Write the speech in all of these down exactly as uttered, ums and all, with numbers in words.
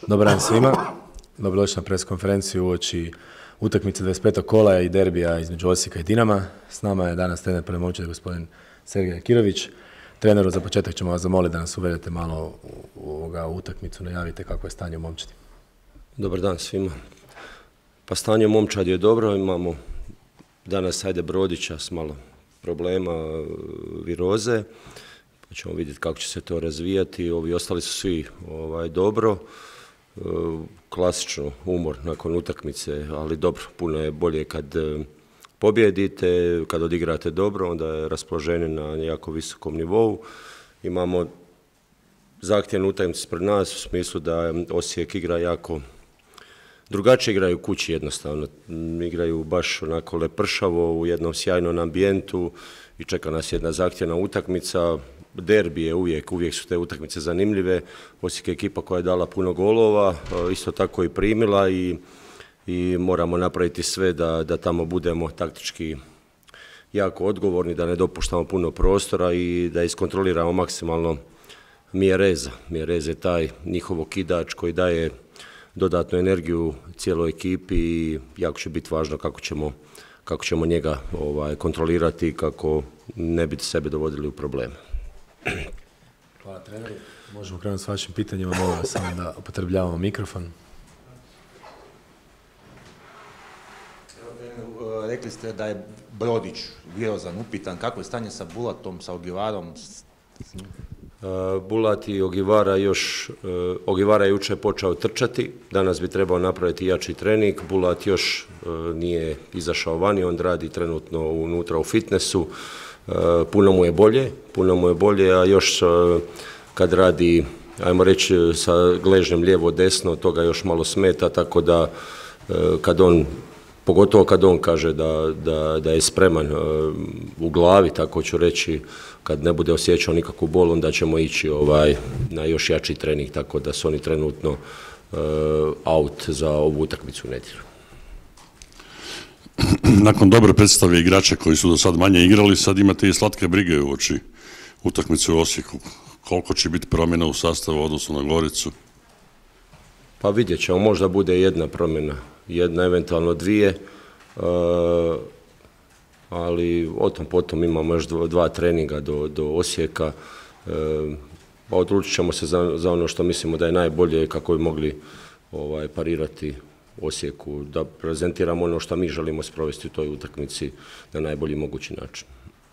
Dobar dan svima. Dobrodošli na pres konferenciju uoči utakmice dvadeset petog kola i derbija između Osijeka i Dinama. S nama je danas trener prve momčadi gospodin Sergej Kirović. Treneru, za početak ćemo vas zamoliti da nas uvedete malo u ovoga utakmicu, najavite kako je stanje u momčadi. Dobar dan svima. Pa stanje u momčadi je dobro, imamo danas ajde Brodića s malo problema viroze, pa ćemo vidjeti kako će se to razvijati. Ovi ostali su svi ovaj, dobro, e, klasično umor nakon utakmice, ali dobro, puno je bolje kad pobjedite, kad odigrate dobro, onda je raspoloženje na jako visokom nivou. Imamo zahtjevnu utakmicu pred nas u smislu da Osijek igra jako drugačije, igraju kući jednostavno, igraju baš onako lepršavo u jednom sjajnom ambijentu i čeka nas jedna zahtjevna utakmica. Derbi je uvijek, uvijek su te utakmice zanimljive. Osijek je ekipa koja je dala puno golova, isto tako i primila i, i moramo napraviti sve da, da tamo budemo taktički jako odgovorni, da ne dopuštamo puno prostora i da iskontroliramo maksimalno Mjereza. Mjerez je taj njihov okidač koji daje dodatnu energiju cijeloj ekipi i jako će biti važno kako ćemo, kako ćemo njega ovaj, kontrolirati, kako ne bi sebe dovodili u probleme. Hvala treneru. Možemo krenuti s vašim pitanjima, molim vas samo da upotrebljavamo mikrofon. Rekli ste da je Brodić virozan, upitan, kako je stanje sa Bulatom, sa Ogivarom? Bulat i Ogivara još, Ogivara je jučer počeo trčati, danas bi trebao napraviti jači trening, Bulat još nije izašao vani, on radi trenutno unutra u fitnessu, puno mu je bolje, puno mu je bolje, a još kad radi, ajmo reći, sa gležnjem lijevo-desno, to ga još malo smeta, tako da kad on, pogotovo kad on kaže da, da, da je spreman u glavi, tako ću reći, kad ne bude osjećao nikakvu bol, onda ćemo ići ovaj, na još jači trening, tako da su oni trenutno uh, out za ovu utakmicu u nedjelju. Nakon dobre predstave igrača koji su do sad manje igrali, sad imate i slatke brige uoči utakmice u Osijeku. Koliko će biti promjena u sastavu odnosno na Goricu? Pa vidjet ćemo, možda bude jedna promjena, jedna, eventualno dvije, uh, ali o tom potom imamo još dva, dva treninga do, do Osijeka, e, pa odlučit ćemo se za, za ono što mislimo da je najbolje kako bi mogli ovaj, parirati Osijeku, da prezentiramo ono što mi želimo sprovesti u toj utakmici na najbolji mogući način.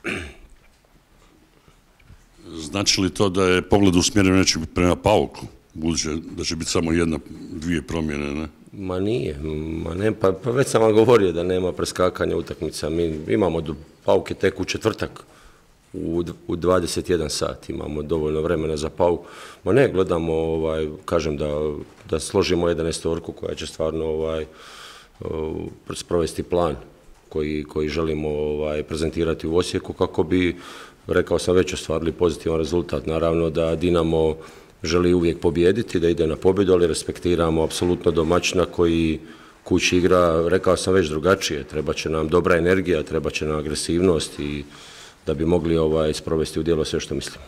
Znači li to da je pogled usmjeren nečim prema Pauku, budući da će biti samo jedna, dvije promjene, ne? Ma nije, ma ne, pa, pa već sam vam govorio da nema preskakanja utakmica. Mi imamo pauke tek u četvrtak u, u dvadeset jedan sat, imamo dovoljno vremena za pauku. Ma ne, gledamo, ovaj, kažem da, da složimo jedanaestorku koja će stvarno ovaj, sprovesti plan koji, koji želimo ovaj, prezentirati u Osijeku kako bi, rekao sam, već ostvarili pozitivan rezultat. Naravno da Dinamo želi uvijek pobijediti, da ide na pobjedu, ali respektiramo apsolutno domaćina koji kući igra, rekao sam već, drugačije. Treba će nam dobra energija, treba će nam agresivnost i da bi mogli ovaj, sprovesti u djelo sve što mislimo.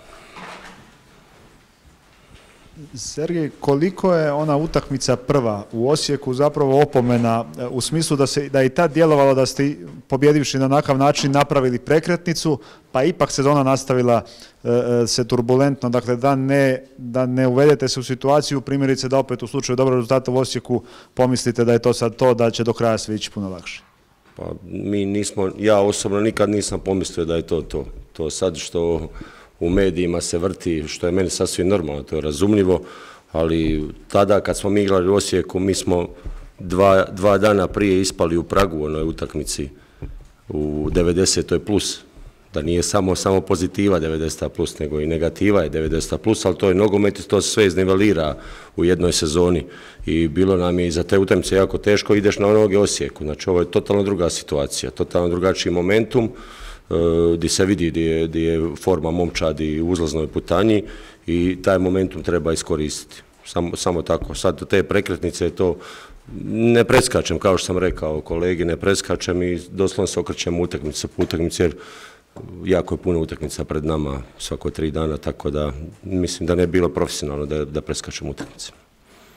Sergej, koliko je ona utakmica prva u Osijeku zapravo opomena u smislu da se da je i tad djelovalo da ste pobjedivši na onakav način napravili prekretnicu, pa ipak sezona nastavila e, se turbulentno, dakle da ne, da ne uvedete se u situaciju primjerice da opet u slučaju dobrog rezultata u Osijeku pomislite da je to sad to, da će do kraja sve ići puno lakše? Pa mi nismo, ja osobno nikad nisam pomislio da je to to. To sad što u medijima se vrti, što je meni sasvim normalno, to je razumljivo, ali tada kad smo mi igrali u Osijeku, mi smo dva, dva dana prije ispali u Pragu u onoj utakmici u devedesetoj plus. Da nije samo, samo pozitiva devedeseta plus, nego i negativa je devedeseta plus, ali to je nogomet i to sve iznivelira u jednoj sezoni. I bilo nam je i za te utakmice jako teško, ideš na onoge Osijeku. Znači ovo je totalno druga situacija, totalno drugačiji momentum, gdje se vidi gdje je forma momčadi u uzlaznoj putanji i taj momentum treba iskoristiti. Samo, samo tako. Sad te prekretnice to ne preskačem, kao što sam rekao kolegi, ne preskačem i doslovno se okrećem utakmice po utakmici jer jako je puno utakmica pred nama svako tri dana, tako da mislim da ne bi bilo profesionalno da, da preskačem utakmice.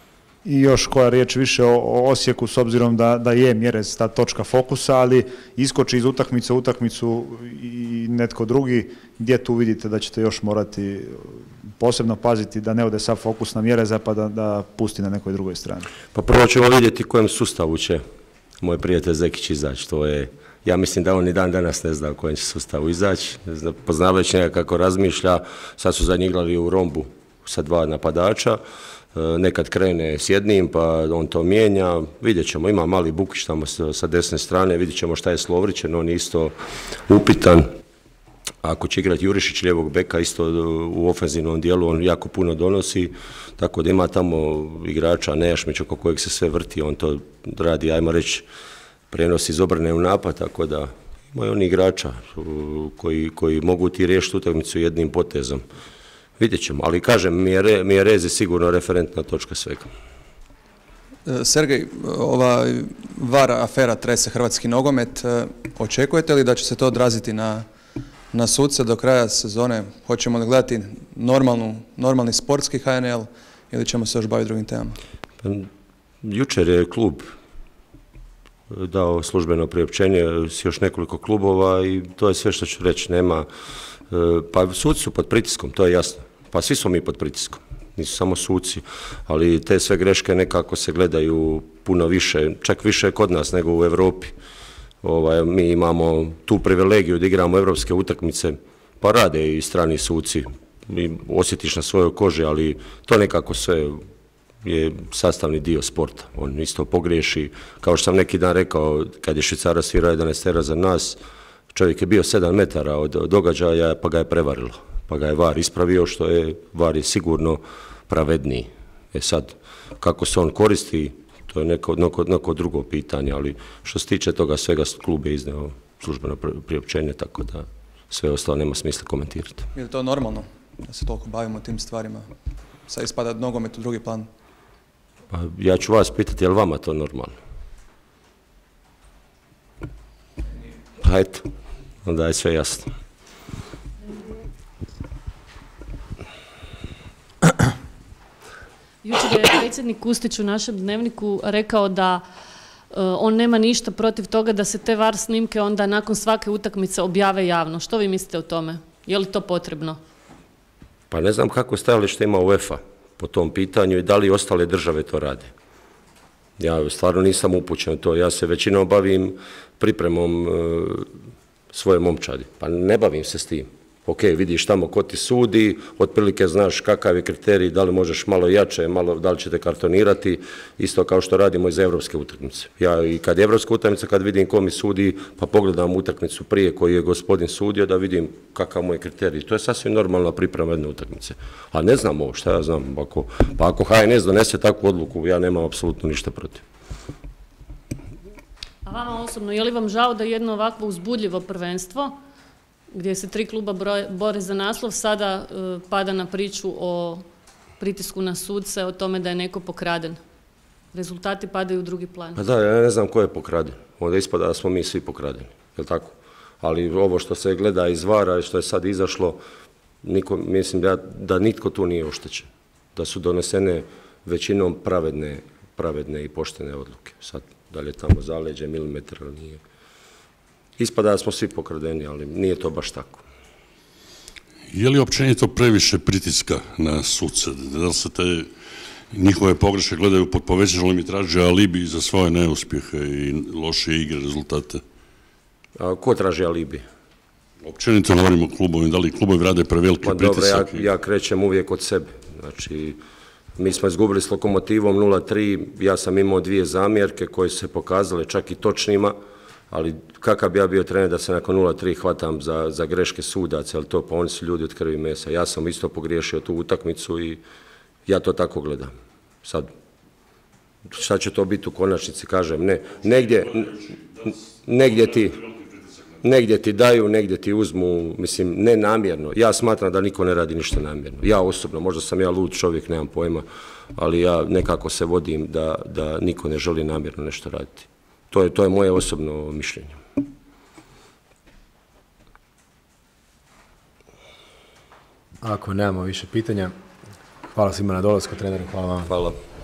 I još koja riječ više o, o Osijeku, s obzirom da, da je Mjerez ta točka fokusa, ali iskoči iz utakmice u utakmicu i netko drugi, gdje tu vidite da ćete još morati posebno paziti da ne ode sav fokus na Mjereza pa da, da pusti na nekoj drugoj strani? Pa prvo ćemo vidjeti kojem sustavu će moj prijatelj Zekić izaći. To je, ja mislim da on ni dan danas ne zna u kojem će sustavu izaći. Poznavajući njega kako razmišlja, sad su zadnji igrali u rombu sa dva napadača. Nekad krene s jednim, pa on to mijenja, vidjet ćemo, ima mali Bukić tamo sa desne strane, vidjet ćemo šta je s Lovrićem, on je isto upitan. Ako će igrati Jurišić lijevog beka, isto u ofenzivnom dijelu, on jako puno donosi, tako da ima tamo igrača Nejašmić oko kojeg se sve vrti, on to radi, ajmo reći, prenosi iz obrane u napad, tako da ima oni igrača koji, koji mogu ti riješiti utakmicu jednim potezom. Vidjet ćemo, ali kažem, Mjerez je sigurno referentna točka svega. Sergej, ova VAR afera trese hrvatski nogomet. Očekujete li da će se to odraziti na, na suce do kraja sezone? Hoćemo li gledati normalnu, normalni sportski H N L ili ćemo se još baviti drugim temama? Jučer je klub dao službeno priopćenje s još nekoliko klubova i to je sve što ću reći. Nema, pa suci su pod pritiskom, to je jasno. Pa svi smo mi pod pritiskom, nisu samo suci, ali te sve greške nekako se gledaju puno više, čak više kod nas nego u Europi. Ovaj, mi imamo tu privilegiju da igramo evropske utakmice, pa rade i strani suci, i osjetiš na svojoj koži, ali to nekako sve je sastavni dio sporta. On isto pogriješi, kao što sam neki dan rekao, kad je Švicarac svirao jedanaestera za nas, čovjek je bio sedam metara od događaja, pa ga je prevarilo. Pa ga je VAR ispravio, što je, VAR je sigurno pravedniji. E sad, kako se on koristi, to je neko, neko, neko drugo pitanje, ali što se tiče toga svega, klub je izneo službeno priopćenje, tako da sve ostalo nema smisla komentirati. Je li to normalno da se toliko bavimo tim stvarima? Sad ispada nogomet u drugi plan. Pa ja ću vas pitati, je li vama to normalno? Pa eto, onda je sve jasno. Jučer je predsjednik Kustić u našem dnevniku rekao da uh, on nema ništa protiv toga da se te VAR snimke onda nakon svake utakmice objave javno. Što vi mislite o tome? Je li to potrebno? Pa ne znam kako stajalište ima UEFA po tom pitanju i da li ostale države to rade. Ja stvarno nisam upućen u to. Ja se većinom bavim pripremom uh, svoje momčadi. Pa ne bavim se s tim. Ok, vidiš tamo ko ti sudi, otprilike znaš kakav je kriterij, da li možeš malo jače, malo, da li ćete kartonirati, isto kao što radimo i za evropske utakmice. Ja i kad je evropska utakmica, kad vidim ko mi sudi, pa pogledam utakmicu prije koju je gospodin sudio, da vidim kakav mu je kriterij. To je sasvim normalna priprema jedne utakmice. A ne znam ovo, šta ja znam, ako, pa ako H N S donese takvu odluku, ja nemam apsolutno ništa protiv. A vama osobno, je li vam žao da jedno ovakvo uzbudljivo prvenstvo, gdje se tri kluba broje, bore za naslov, sada uh, pada na priču o pritisku na sudce, o tome da je neko pokraden? Rezultati padaju u drugi plan. Pa da, ja ne znam ko je pokraden. Onda ispada da smo mi svi pokradeni, je li tako? Ali ovo što se gleda iz VAR-a i što je sad izašlo, niko, mislim da, da nitko tu nije oštećen. Da su donesene većinom pravedne, pravedne i poštene odluke. Sad, da li je tamo zaleđe, milimetar ili nije. Ispada da smo svi pokradeni, ali nije to baš tako. Je li općenito previše pritiska na suce? Da li se te njihove pogreške gledaju pod povećalom i traže alibi za svoje neuspjehe i loše igre, rezultate? A ko traži alibi? Općenito govorimo o klubovima, da li klubovi rade preveliki pa, pritisak? Dobro, ja, ja krećem uvijek od sebe. Znači, mi smo izgubili s Lokomotivom nula tri, ja sam imao dvije zamjerke koje su se pokazale čak i točnima, ali kakav bi ja bio trener da se nakon nula tri hvatam za, za greške sudaca, ali to, pa oni su ljudi od krvi i mesa. Ja sam isto pogriješio tu utakmicu i ja to tako gledam. Sad, šta će to biti u konačnici, kažem, ne. Negdje, negdje ti, negdje ti daju, negdje ti uzmu, mislim, ne namjerno. Ja smatram da niko ne radi ništa namjerno. Ja osobno, možda sam ja lud čovjek, nemam pojma, ali ja nekako se vodim da, da niko ne želi namjerno nešto raditi. To je, to je moje osobno mišljenje. Ako nemamo više pitanja, hvala svima na dolasku, treneru, hvala vam. Hvala.